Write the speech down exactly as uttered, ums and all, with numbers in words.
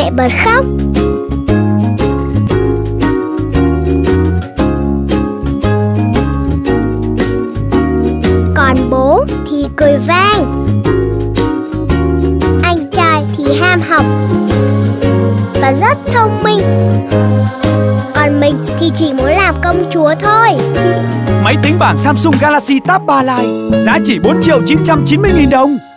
mẹ bật khóc. Còn bố thì cười vang. Anh trai thì ham học và rất thông minh, còn mình thì chỉ muốn làm công chúa thôi. Máy tính bảng Samsung Galaxy Tab ba Lite giá chỉ bốn triệu chín trăm chín mươi nghìn đồng.